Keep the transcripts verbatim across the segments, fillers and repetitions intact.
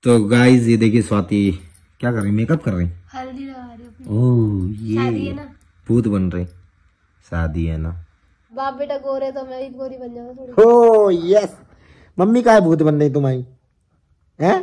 तो गाइस ये देखिए स्वाति क्या कर रही, मेकअप कर रही, हल्दी लगा रही अपनी। ओह ये शादी है ना, भूत बन रही, शादी है ना। बाप बेटा गोरे तो मैं भी गोरी बन जाऊंगा थोड़ी। ओ यस, मम्मी का है भूत बन रही तुम्हारी हैं?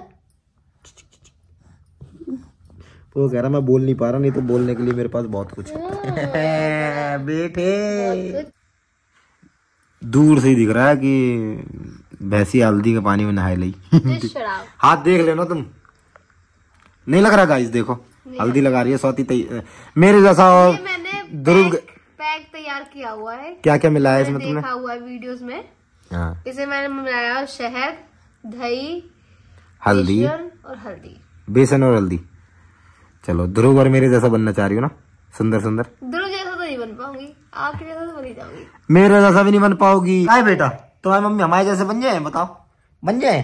वो कह रहा मैं बोल नहीं पा रहा, नहीं तो बोलने के लिए मेरे पास बहुत कुछ है। बेटे दूर से ही दिख रहा है कि भैंसी हल्दी के पानी में नहाए ली। हाथ देख लेना तुम, नहीं लग रहा गाइस, देखो हल्दी लगा रही है स्वाति मेरे जैसा। और ध्रुव पैक तैयार किया हुआ है। क्या क्या मिला है इसमें तुमने? देखा हुआ है वीडियोस में। हाँ। इसे मैंने मिलाया शहद, दही, हल्दी और हल्दी, बेसन और हल्दी। चलो ध्रुव और मेरे जैसा बनना चाह रही हो ना, सुंदर सुंदर। ध्रुव जैसा तो नहीं बन पाऊंगी, आपके जैसा तो बन ही जाऊंगी। मेरे जैसा भी नहीं बन पाओगी। काय बेटा तुम्हारी मम्मी हमारे जैसे बन जाए, बताओ बन जाए?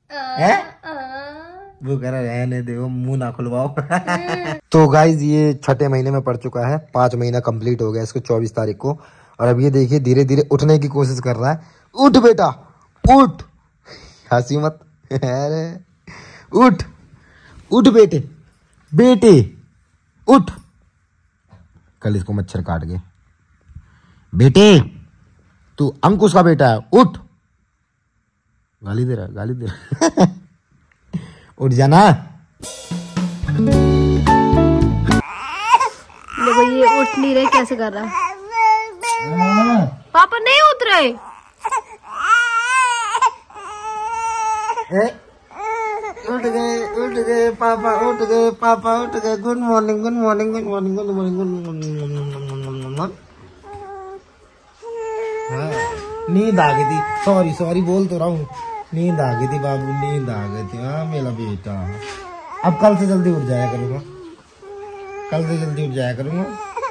वो कह रहा रहने दो, मुंह ना खुलवाओ। तो गाइज ये छठे महीने में पड़ चुका है, पांच महीना कंप्लीट हो गया इसको चौबीस तारीख को। और अब ये देखिए धीरे धीरे उठने की कोशिश कर रहा है। उठ बेटा उठ, हंसी मत। अरे उठ उठ बेटे, बेटे उठ। कल इसको मच्छर काट गए। बेटे तू अंकुश का बेटा है, उठ। गाली दे रहा गाली दे रहा। उठ जाना। देखो ये उठ नहीं रहे, कैसे कर रहा है। पापा नहीं उठ रहे। उठ गए उठ गए पापा, उठ गए पापा, उठ गए। Good morning good morning good morning good morning good morning. नींद आ गई थी, सॉरी सॉरी बोल तो रहा हूँ, नींद आ गई थी बाबू, नींद आ गई थी। हाँ मेरा बेटा, अब कल से जल्दी उठ जाया करूँगा, कल से जल्दी उठ जाया करूँगा।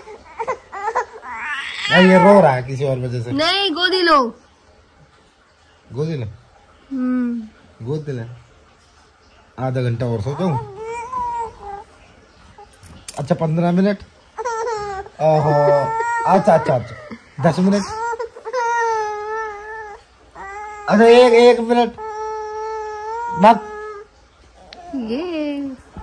ये रो रहा है किसी और वजह से। नहीं गोदी लो, गोदी ले, गोद ले। आधा घंटा और सो जाऊं? अच्छा पंद्रह मिनट। ओहो अच्छा अच्छा अच्छा दस मिनट। अच्छा एक एक मिनट मत। ये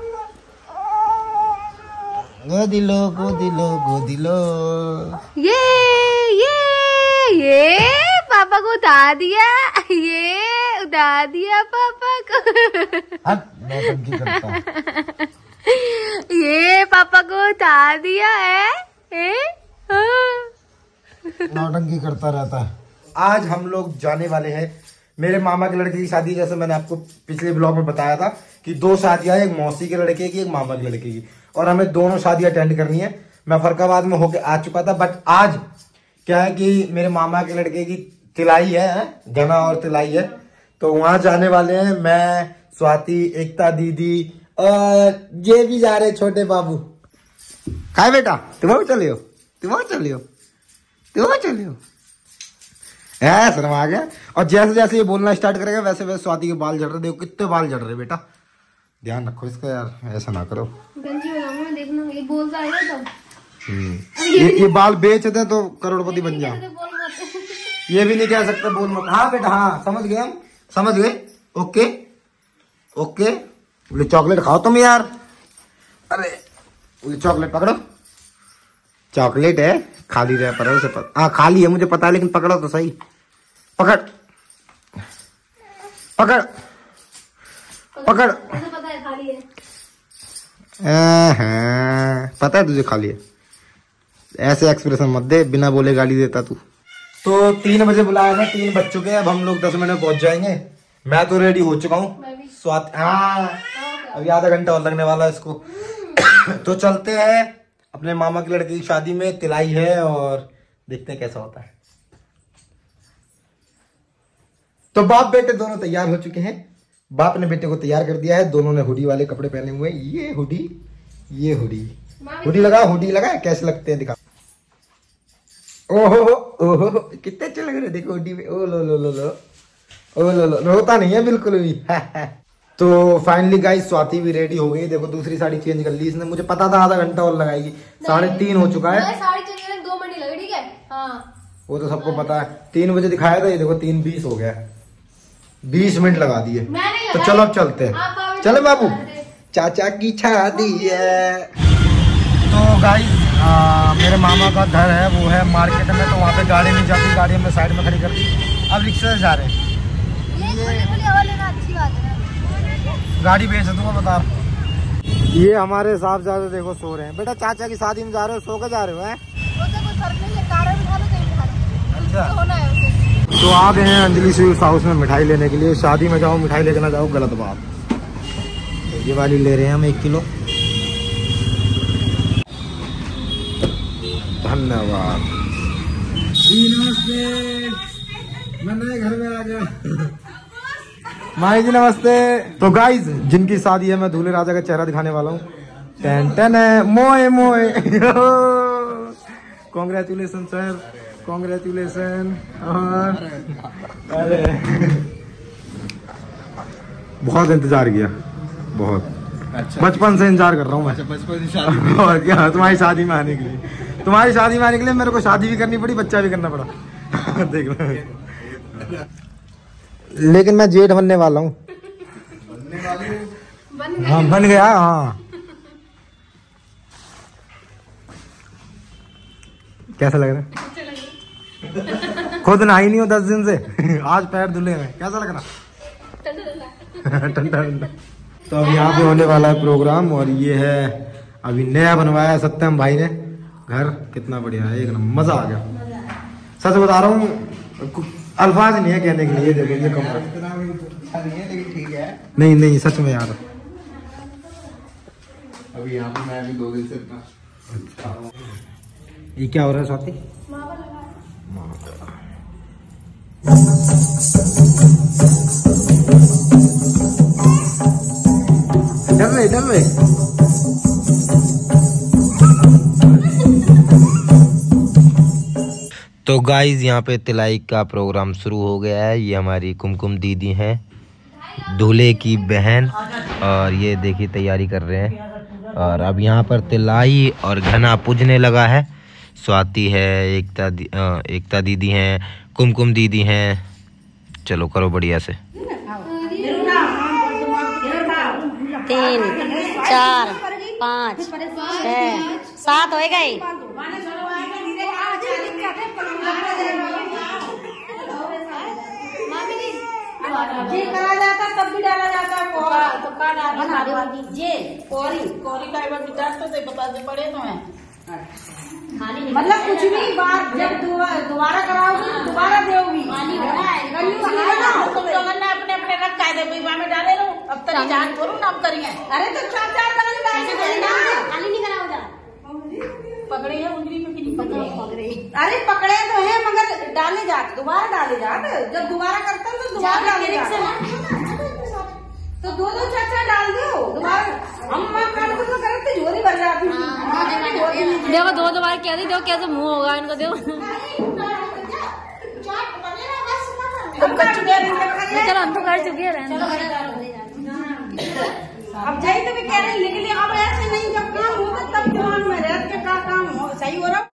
गोदी लो गोदी लो गोदी लो। ये ये ये पापा को उठा दिया, ये उठा दिया पापा को। नौटंकी करता। ये पापा को उठा दिया है, है? हाँ। नौटंकी करता रहता है। आज हम लोग जाने वाले हैं मेरे मामा के लड़के की शादी। जैसे मैंने आपको पिछले ब्लॉग में बताया था कि दो शादियां, एक मौसी के लड़के की, एक मामा के लड़के की, और हमें दोनों शादी अटेंड करनी है। मैं फरकाबाद में होके आ चुका था, बट आज क्या है कि मेरे मामा के लड़के की तिलाई है, गना और तिलाई है, तो वहां जाने वाले हैं। मैं, स्वाति, एकता दीदी और ये भी जा रहे छोटे बाबू। काय बेटा तुम चले हो, तुम चले हो, तुम चले हो। शर्म आ गया। और जैसे जैसे ये बोलना स्टार्ट करेगा वैसे वैसे स्वाति के बाल झड़ रहे। देखो कितने बाल झड़ रहे बेटा, ध्यान रखो इसका यार, ऐसा ना करो। देखना ये बोलता है तो ये ये बाल बेच दे तो करोड़पति बन जाओ। ये भी नहीं कह सकते बोल मत। हाँ बेटा हाँ समझ गए, हम समझ गए। Okay okay. बोले चॉकलेट खाओ तुम यार। अरे बोले चॉकलेट पकड़ो, चॉकलेट है, खाली रह पर उसे पता। हाँ खाली है मुझे पता है, लेकिन पकड़ो तो सही। पकड़ पकड़ पकड़। पता है खाली है। हाँ, पता है तुझे खाली है। ऐसे एक्सप्रेशन मत दे, बिना बोले गाली देता तू। तो तीन बजे बुलाया था, तीन बज चुके हैं, अब हम लोग दस मिनट पहुंच जाएंगे। मैं तो रेडी हो चुका हूँ। स्वात हाँ अभी आधा घंटा और लगने वाला है इसको। तो चलते हैं अपने मामा के लड़के की शादी में, तिलाई है और देखते हैं कैसा होता है। तो बाप बेटे दोनों तैयार हो चुके हैं। बाप ने बेटे को तैयार कर दिया है, दोनों ने हुडी वाले कपड़े पहने हुए हैं। ये हुडी, ये हुडी, हुडी लगा, हुडी लगा, कैसे लगते हैं दिखा। ओहो ओहो कितने अच्छे लग रहे, देखो हुडी में। ओ लो लो लो लो, ओ लो लो, रोता नहीं है बिल्कुल भी। तो फाइनली गाइस स्वाति भी रेडी हो गई। देखो दूसरी साड़ी चेंज कर ली इसने, मुझे पता था आधा घंटा और लगाएगी। साढ़े तीन हो चुका है, साड़ी चेंज करने दो मिनट लगे, ठीक है हाँ। वो तो सबको पता है। तीन बजे दिखाया था, ये देखो तीन बीस हो गया, बीस मिनट लगा दिए। तो चलो अब चलते हैं, चलो बाबू, चाचा की शादी है। तो गाइस मेरे मामा का घर है वो है मार्केट में, तो वहाँ पे गाड़ी नहीं जाती, गाड़ी हमने साइड में खड़ी कर दी। अब रिक्शा से जा रहे हैं। गाड़ी बेच दूंगा बता। ये हमारे साहबजादे देखो सो रहे हैं। बेटा चाचा की शादी में जा रहे हो, सो के जा रहे हो? हैं तो आ गए हैं अंजलि स्वीट्स हाउस में मिठाई लेने के लिए। शादी में जाओ मिठाई लेके ना जाओ, गलत बात। तो ये वाली ले रहे हैं हम एक किलो। धन्यवाद। नमस्ते, मैं नए घर में आ गया। माई जी नमस्ते। तो गाइज जिनकी शादी है मैं दूल्हे राजा का चेहरा दिखाने वाला हूँ। टेन टेन है मोए मोए। Congratulation sir, congratulation. अरे बहुत इंतजार किया, बहुत। अच्छा, बचपन से इंतजार कर रहा हूँ मैं। अच्छा, बचपन से और क्या, तुम्हारी शादी में आने के लिए। तुम्हारी शादी में आने के लिए मेरे को शादी भी करनी पड़ी, बच्चा भी करना पड़ा। देख लो। लेकिन मैं जेठ बनने वाला हूँ। हाँ बन गया। हाँ कैसा लग रहा है? खुद नहाई नहीं हो दस दिन से, आज पैर धुले हैं। कैसा लग रहा? ठंडा ठंडा। तो अब यहाँ पे होने वाला है प्रोग्राम, और ये है अभी नया बनवाया है सत्यम भाई ने घर। कितना बढ़िया है, एक नंबर, मजा आ गया। सच बता रहा हूँ, अल्फाज नहीं है कहने के लिए। देखो ये कमरा ठीक है। नहीं नहीं सच में यार, अभी यहाँ पे मैं भी दो दिन से। अच्छा ये क्या हो रहा है साथी? डर रहे डर रहे। तो गाइज यहाँ पे तिलाई का प्रोग्राम शुरू हो गया है। ये हमारी कुमकुम दीदी हैं, दूल्हे की बहन, और ये देखिए तैयारी कर रहे हैं। और अब यहाँ पर तिलाई और घना पूजने लगा है। स्वाति है, एकता दी, आ, एकता दीदी हैं, कुमकुम दीदी हैं। चलो करो बढ़िया से। तीन चार पाँच छः सात हो गई। जी करा जाता तब भी डाला जाता है कोरा, तो का डाला जे कोरी कोरी का एक बार विचार तो दे बता दे पड़े तो हैं। मतलब कुछ भी बात जब दोबारा कराओगी तो दोबारा दोगी। तुम लोगों ने अपने अपने रख कायदे विवाह में डाले लो। अब तक जान छोड़ू ना, अब करिए। अरे तो चार चार खाली नहीं कराओ जा। पकड़े है उंगली में भी पकड़े। अरे पकड़े तो है मगर डाले जाते, दोबारा डाले जाते। जब दोबारा करते हैं तो दोबारा डाले जाते। तो दो दो चार चार डाल दो दोबारा। हम तो करते झोरी भर जाती। देखो दो दो बार क्या दी, देखो कैसे मुंह होगा इनको। देखो चलो हम तो कर चुके हैं। अब जाई तो भी कह रहे हैं, लेकिन अब ऐसे नहीं, जब काम होगा तब दिमाग में रहते का काम हो सही हो रहा।